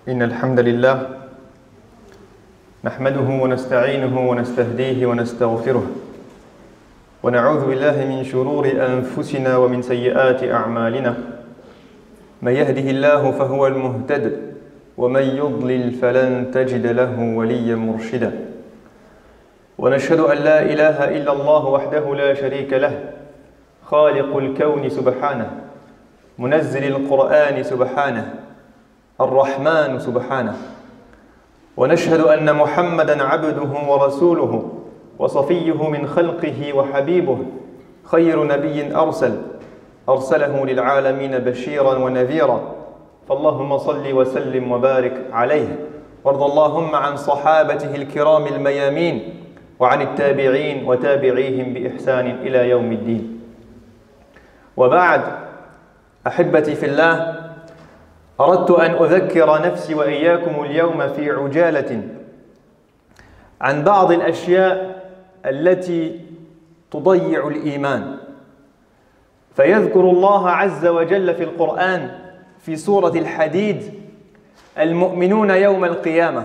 إن الحمد لله نحمده ونستعينه ونستهديه ونستغفره ونعوذ بالله من شرور أنفسنا ومن سيئات أعمالنا. من يهده الله فهو المهتد ومن يضلل فلن تجد له وليا مرشدا. ونشهد أن لا إله إلا الله وحده لا شريك له، خالق الكون سبحانه، منزل القرآن سبحانه، الرحمن سبحانه. ونشهد أن محمدًا عبده ورسوله وصفيه من خلقه وحبيبه، خير نبي أرسله للعالمين بشيرا ونذيرا. فاللهم صل وسلم وبارك عليه، وارض اللهم عن صحابته الكرام الميامين وعن التابعين وتابعيهم بإحسان إلى يوم الدين. وبعد، أحبتي في الله، أردت أن أذكر نفسي وإياكم اليوم في عجالة عن بعض الأشياء التي تضيع الإيمان. فيذكر الله عز وجل في القرآن في سورة الحديد المؤمنون يوم القيامة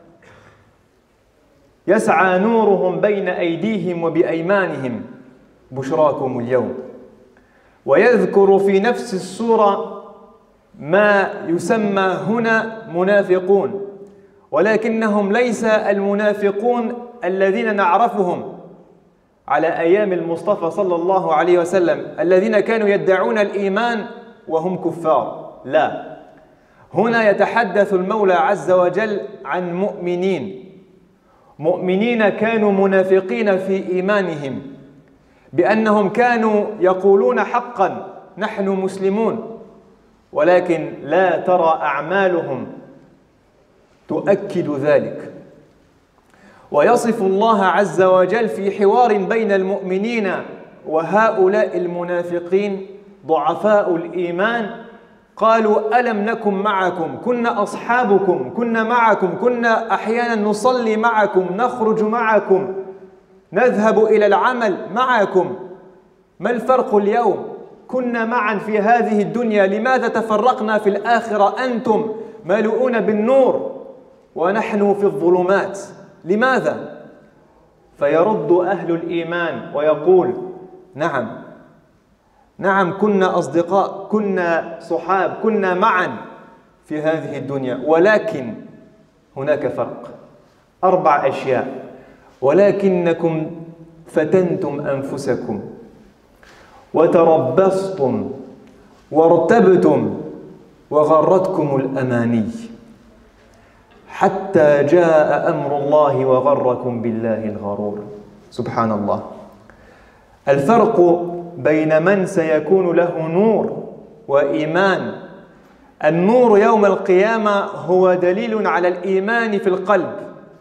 يسعى نورهم بين أيديهم وبأيمانهم بشراكم اليوم. ويذكر في نفس السورة ما يسمى هنا منافقون، ولكنهم ليس المنافقون الذين نعرفهم على أيام المصطفى صلى الله عليه وسلم الذين كانوا يدعون الإيمان وهم كفار. لا، هنا يتحدث المولى عز وجل عن مؤمنين كانوا منافقين في إيمانهم، بأنهم كانوا يقولون حقا نحن مسلمون، ولكن لا ترى أعمالهم تؤكد ذلك. ويصف الله عز وجل في حوار بين المؤمنين وهؤلاء المنافقين ضعفاء الإيمان، قالوا ألم نكن معكم، كنا أصحابكم، كنا معكم، كنا أحيانا نصلي معكم، نخرج معكم، نذهب إلى العمل معكم، ما الفرق اليوم؟ كنا معا في هذه الدنيا، لماذا تفرقنا في الآخرة؟ أنتم ملؤون بالنور ونحن في الظلمات، لماذا؟ فيرد أهل الإيمان ويقول نعم كنا أصدقاء، كنا صحاب، كنا معا في هذه الدنيا، ولكن هناك فرق، 4 أشياء. ولكنكم فتنتم أنفسكم وتربصتم وارتبتم وغرتكم الأماني حتى جاء أمر الله وغركم بالله الغرور. سبحان الله. الفرق بين من سيكون له نور وإيمان. النور يوم القيامة هو دليل على الإيمان في القلب.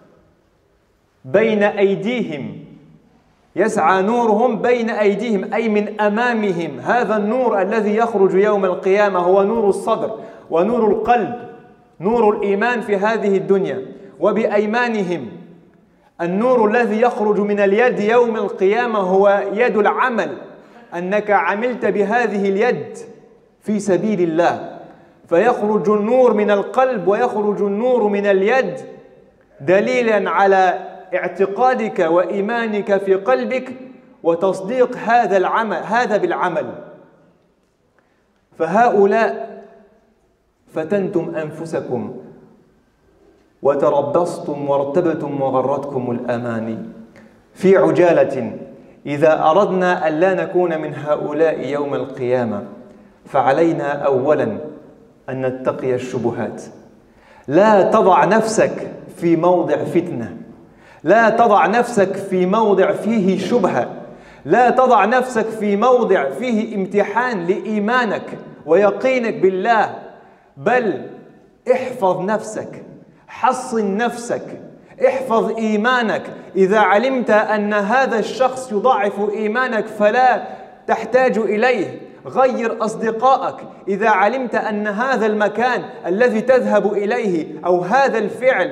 بين أيديهم يسعى نورهم بين أيديهم، أي من أمامهم. هذا النور الذي يخرج يوم القيامة هو نور الصدر ونور القلب، نور الإيمان في هذه الدنيا. وبأيمانهم النور الذي يخرج من اليد يوم القيامة هو يد العمل، أنك عملت بهذه اليد في سبيل الله، فيخرج النور من القلب ويخرج النور من اليد دليلا على اعتقادك وإيمانك في قلبك وتصديق هذا بالعمل. فهؤلاء فتنتم أنفسكم وتربصتم وارتبتم وغرتكم الأماني. في عجالة، إذا أردنا أن لا نكون من هؤلاء يوم القيامة فعلينا أولا أن نتقي الشبهات. لا تضع نفسك في موضع فتنة، لا تضع نفسك في موضع فيه شبهة، لا تضع نفسك في موضع فيه امتحان لإيمانك ويقينك بالله، بل احفظ نفسك، حصن نفسك، احفظ إيمانك. إذا علمت أن هذا الشخص يضاعف إيمانك فلا تحتاج إليه، غير أصدقائك. إذا علمت أن هذا المكان الذي تذهب إليه أو هذا الفعل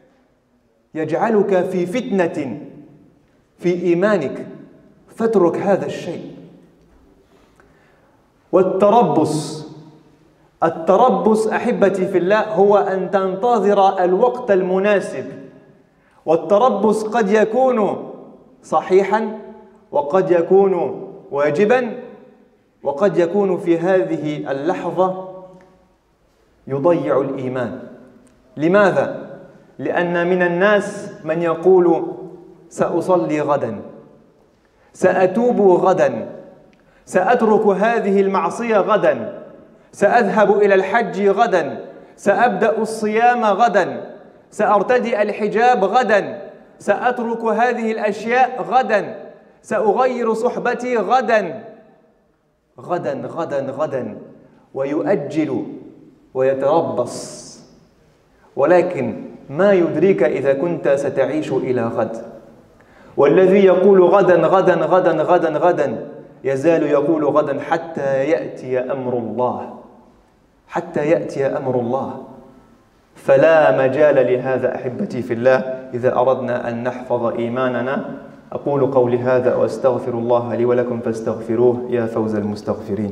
يجعلك في فتنة في إيمانك فاترك هذا الشيء. والتربص التربص أحبتي في الله هو أن تنتظر الوقت المناسب، والتربص قد يكون صحيحا وقد يكون واجبا وقد يكون في هذه اللحظة يضيع الإيمان. لماذا؟ لأن من الناس من يقول سأصلي غدا، سأتوب غدا، سأترك هذه المعصية غدا، سأذهب إلى الحج غدا، سأبدأ الصيام غدا، سأرتدي الحجاب غدا، سأترك هذه الأشياء غدا، سأغير صحبتي غدا، غدا غدا غدا، ويؤجل ويتربص. ولكن ما يدريك إذا كنت ستعيش إلى غد؟ والذي يقول غدا غدا غدا غدا غدا يزال يقول غدا حتى يأتي أمر الله، حتى يأتي أمر الله. فلا مجال لهذا أحبتي في الله إذا أردنا أن نحفظ إيماننا. أقول قولي هذا وأستغفر الله لي ولكم فاستغفروه يا فوز المستغفرين.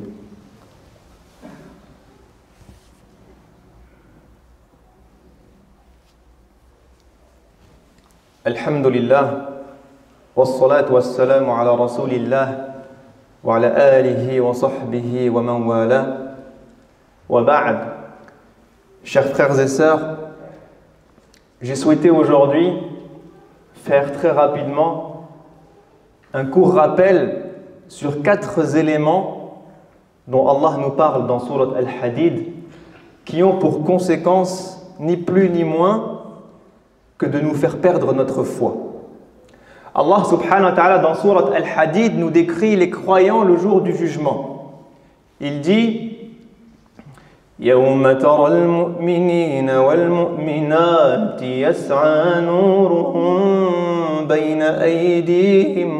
الحمد لله والصلاة والسلام على رسول الله وعلى آله وصحبه ومن والاه وبعد. Chers frères et sœurs, j'ai souhaité aujourd'hui faire très rapidement un court rappel sur 4 éléments dont Allah nous parle dans Sourate Al-Hadid, qui ont pour conséquence ni plus ni moins que de nous faire perdre notre foi. Allah subhanahu wa ta'ala dans Sourate Al-Hadid nous décrit les croyants le jour du jugement. Il dit يوم ترى المؤمنين والمؤمنات يسعى نورهم بين أيديهم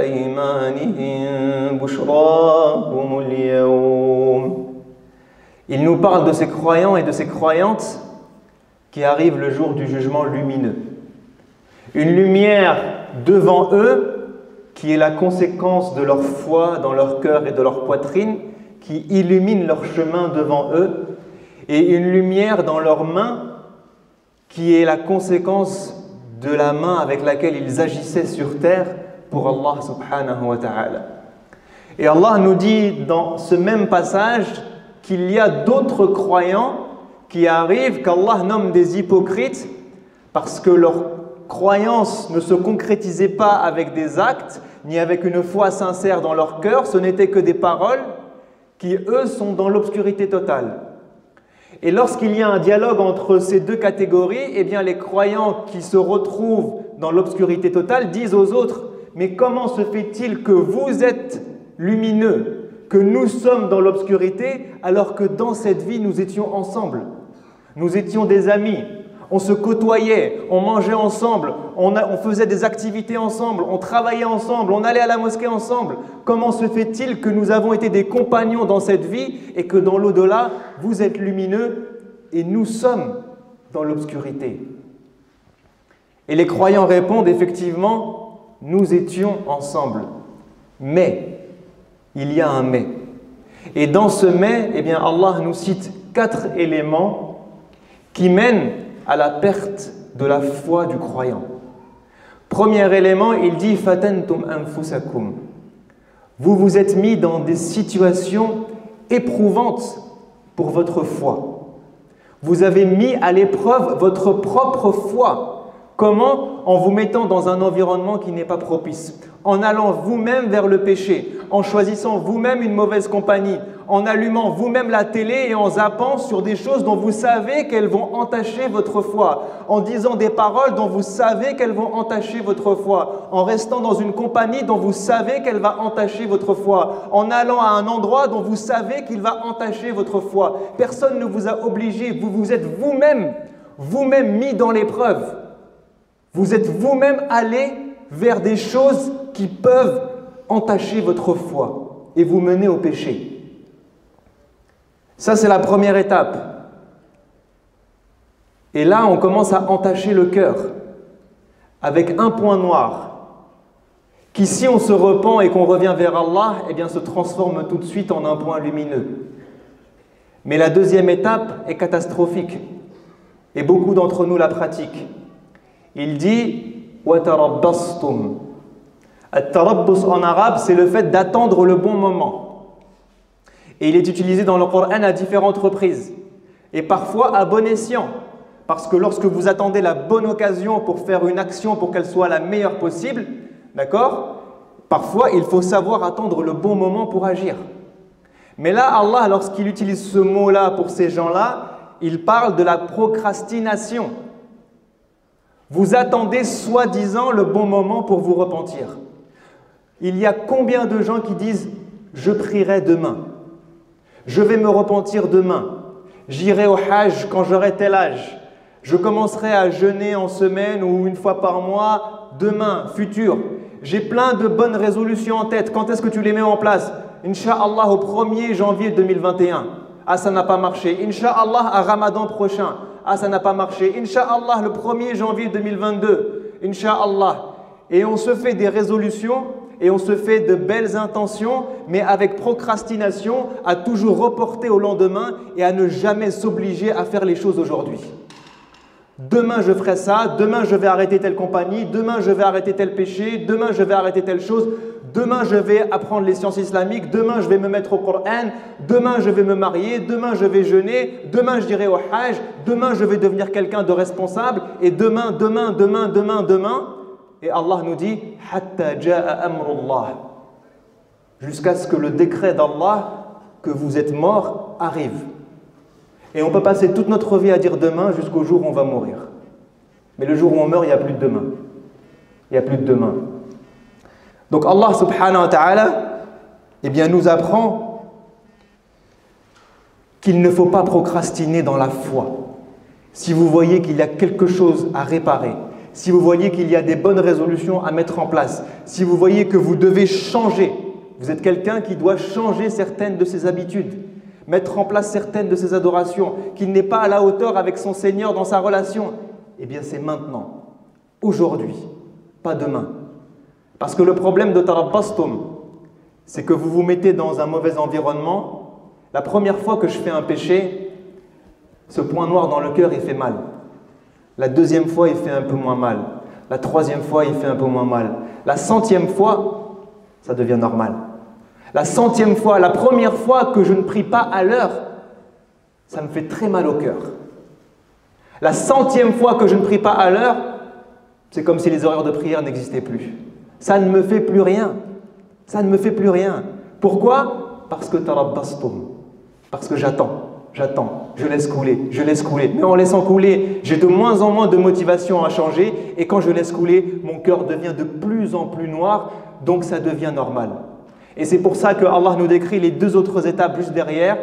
وبأيمانهم بشراكم اليوم. Il nous parle de ces croyants et de ces croyantes qui arrivent le jour du jugement lumineux. Une lumière devant eux qui est la conséquence de leur foi dans leur cœur et de leur poitrine, qui illumine leur chemin devant eux, et une lumière dans leurs mains qui est la conséquence de la main avec laquelle ils agissaient sur terre pour Allah subhanahu wa ta'ala. Et Allah nous dit dans ce même passage qu'il y a d'autres croyants qui arrivent, qu'Allah nomme des hypocrites parce que leur croyance ne se concrétisait pas avec des actes, ni avec une foi sincère dans leur cœur, ce n'étaient que des paroles qui, eux, sont dans l'obscurité totale. Et lorsqu'il y a un dialogue entre ces deux catégories, eh bien les croyants qui se retrouvent dans l'obscurité totale disent aux autres « Mais comment se fait-il que vous êtes lumineux, que nous sommes dans l'obscurité, alors que dans cette vie nous étions ensemble? Nous étions des amis, on se côtoyait, on mangeait ensemble, on faisait des activités ensemble, on travaillait ensemble, on allait à la mosquée ensemble. Comment se fait-il que nous avons été des compagnons dans cette vie et que dans l'au-delà, vous êtes lumineux et nous sommes dans l'obscurité ?» Et les croyants répondent effectivement, nous étions ensemble. Mais, il y a un mais. Et dans ce mais, eh bien Allah nous cite 4 éléments qui mènent à la perte de la foi du croyant. Premier élément, il dit « Fatantum anfusakum » Vous vous êtes mis dans des situations éprouvantes pour votre foi. Vous avez mis à l'épreuve votre propre foi. Comment? En vous mettant dans un environnement qui n'est pas propice, en allant vous-même vers le péché, en choisissant vous-même une mauvaise compagnie, en allumant vous-même la télé et en zappant sur des choses dont vous savez qu'elles vont entacher votre foi, en disant des paroles dont vous savez qu'elles vont entacher votre foi, en restant dans une compagnie dont vous savez qu'elle va entacher votre foi, en allant à un endroit dont vous savez qu'il va entacher votre foi. Personne ne vous a obligé, vous vous êtes vous-même mis dans l'épreuve. Vous êtes vous-même allé vers des choses qui peuvent entacher votre foi et vous mener au péché. Ça, c'est la première étape. Et là, on commence à entacher le cœur avec un point noir qui, si on se repent et qu'on revient vers Allah, eh bien, se transforme tout de suite en un point lumineux. Mais la deuxième étape est catastrophique. Et beaucoup d'entre nous la pratiquent. Il dit « Watarabbastum ». At-tarabbus en arabe, c'est le fait d'attendre le bon moment. Et il est utilisé dans le Coran à différentes reprises. Et parfois à bon escient. Parce que lorsque vous attendez la bonne occasion pour faire une action pour qu'elle soit la meilleure possible, d'accord ? Parfois, il faut savoir attendre le bon moment pour agir. Mais là, Allah, lorsqu'il utilise ce mot-là pour ces gens-là, il parle de la procrastination. Vous attendez soi-disant le bon moment pour vous repentir. Il y a combien de gens qui disent « je prierai demain, je vais me repentir demain, j'irai au Hajj quand j'aurai tel âge, je commencerai à jeûner en semaine ou une fois par mois, demain, futur. J'ai plein de bonnes résolutions en tête. Quand est-ce que tu les mets en place? Inch'Allah au 1er janvier 2021. Ah, ça n'a pas marché. Inch'Allah à Ramadan prochain. Ah, ça n'a pas marché. Inch'Allah le 1er janvier 2022. Inch'Allah. Et on se fait des résolutions et on se fait de belles intentions, mais avec procrastination, à toujours reporter au lendemain et à ne jamais s'obliger à faire les choses aujourd'hui. Demain je ferai ça, demain je vais arrêter telle compagnie, demain je vais arrêter tel péché, demain je vais arrêter telle chose, demain je vais apprendre les sciences islamiques, demain je vais me mettre au Coran, demain je vais me marier, demain je vais jeûner, demain je dirai au Hajj, demain je vais devenir quelqu'un de responsable, et demain. Et Allah nous dit « Hatta ja'a amrullah » jusqu'à ce que le décret d'Allah que vous êtes mort arrive. Et on peut passer toute notre vie à dire demain jusqu'au jour où on va mourir. Mais le jour où on meurt, il n'y a plus de demain. Il n'y a plus de demain. Donc Allah subhanahu wa ta'ala, eh bien, nous apprend qu'il ne faut pas procrastiner dans la foi. Si vous voyez qu'il y a quelque chose à réparer, si vous voyez qu'il y a des bonnes résolutions à mettre en place, si vous voyez que vous devez changer, vous êtes quelqu'un qui doit changer certaines de ses habitudes, mettre en place certaines de ses adorations, qu'il n'est pas à la hauteur avec son Seigneur dans sa relation, eh bien c'est maintenant, aujourd'hui, pas demain. Parce que le problème de tarabbastum, c'est que vous vous mettez dans un mauvais environnement. La première fois que je fais un péché, ce point noir dans le cœur, il fait mal. La deuxième fois, il fait un peu moins mal. La troisième fois, il fait un peu moins mal. La 100e fois, ça devient normal. La 100e fois, la première fois que je ne prie pas à l'heure, ça me fait très mal au cœur. La 100e fois que je ne prie pas à l'heure, c'est comme si les horaires de prière n'existaient plus. Ça ne me fait plus rien. Ça ne me fait plus rien. Pourquoi? Parce que tarabbastum. Parce que j'attends. Je laisse couler. Mais en laissant couler, j'ai de moins en moins de motivation à changer. Et quand je laisse couler, mon cœur devient de plus en plus noir. Donc ça devient normal. Et c'est pour ça que Allah nous décrit les deux autres étapes juste derrière.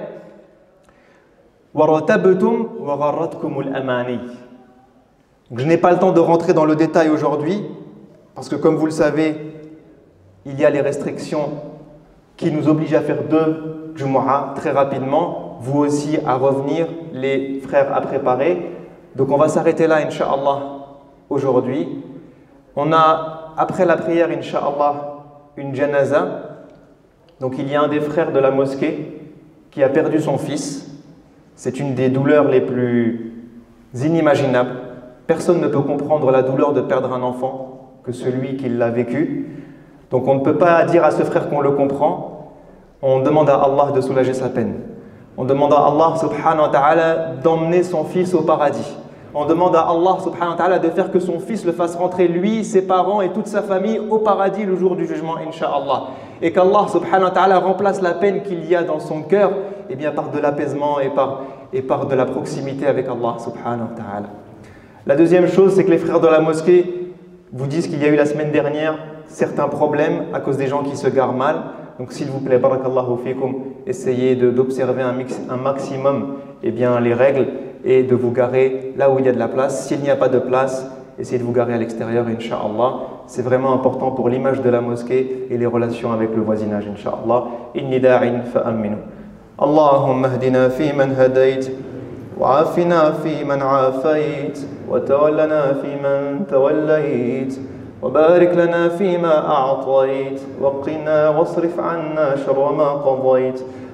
وَرَتَبْتُمْ وَغَرَّتْكُمُ الْأَمَانِيُّ. Je n'ai pas le temps de rentrer dans le détail aujourd'hui, parce que comme vous le savez, il y a les restrictions qui nous obligent à faire 2 Jumu'ah très rapidement. Vous aussi à revenir, les frères à préparer. Donc on va s'arrêter là, Inch'Allah, aujourd'hui. On a, après la prière, Inch'Allah, une janaza. Donc il y a un des frères de la mosquée qui a perdu son fils. C'est une des douleurs les plus inimaginables. Personne ne peut comprendre la douleur de perdre un enfant que celui qui l'a vécu. Donc on ne peut pas dire à ce frère qu'on le comprend. On demande à Allah de soulager sa peine. On demande à Allah subhanahu wa ta'ala d'emmener son fils au paradis. On demande à Allah subhanahu wa ta'ala de faire que son fils le fasse rentrer, lui, ses parents et toute sa famille au paradis le jour du jugement, Inch'Allah. Et qu'Allah subhanahu wa ta'ala remplace la peine qu'il y a dans son cœur eh bien, par de l'apaisement et par de la proximité avec Allah subhanahu wa ta'ala. La deuxième chose, c'est que les frères de la mosquée vous disent qu'il y a eu la semaine dernière certains problèmes à cause des gens qui se garent mal. Donc s'il vous plaît, barakallahu fikum, essayez d'observer un maximum eh bien, les règles et de vous garer là où il y a de la place. S'il n'y a pas de place, essayez de vous garer à l'extérieur, Inch'Allah. C'est vraiment important pour l'image de la mosquée et les relations avec le voisinage, Inch'Allah. Inni da'in fa'aminu. Allahumma hdina fi man hadayt, wa'afina fi man afayt, wa tawallana fi man tawallayt. وبارك لنا فيما أعطيت وقنا واصرف عنا شر ما قضيت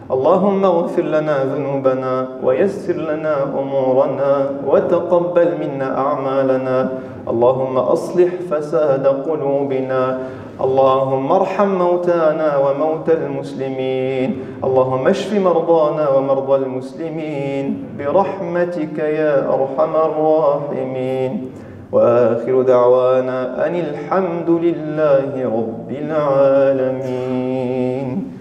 اللهم اغفر لنا ذنوبنا ويسر لنا أمورنا وتقبل منا أعمالنا. اللهم أصلح فساد قلوبنا. اللهم ارحم موتانا وموتى المسلمين. اللهم اشف مرضانا ومرضى المسلمين برحمتك يا أرحم الراحمين. وآخر دعوانا أن الحمد لله رب العالمين.